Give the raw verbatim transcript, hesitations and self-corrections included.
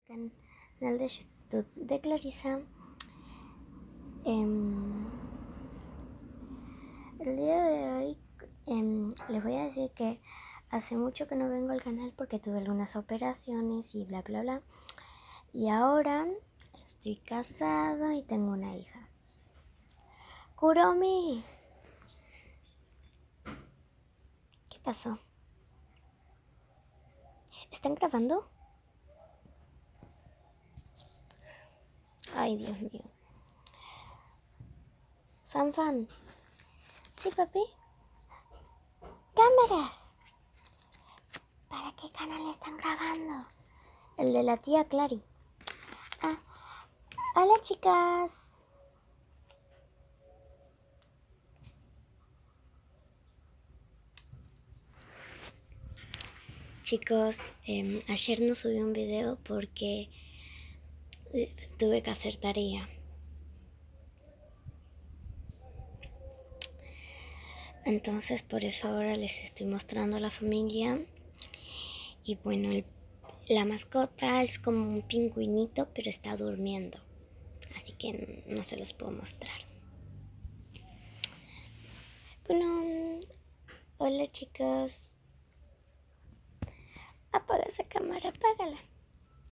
Canal de YouTube de Clarisa. Eh, el día de hoy eh, les voy a decir que hace mucho que no vengo al canal porque tuve algunas operaciones y bla bla bla. Y ahora estoy casado y tengo una hija. Kuromi, ¿qué pasó? ¿Están grabando? Ay, Dios mío. Fan fan. Sí, papi. Cámaras. ¿Para qué canal están grabando? El de la tía Clary. Ah, hola chicas. Chicos, eh, ayer no subí un video porque eh, tuve que hacer tarea. Entonces por eso ahora les estoy mostrando a la familia. Y bueno, el, la mascota es como un pingüinito, pero está durmiendo. Así que no se los puedo mostrar. Bueno, hola chicos. Apaga esa cámara, apágala.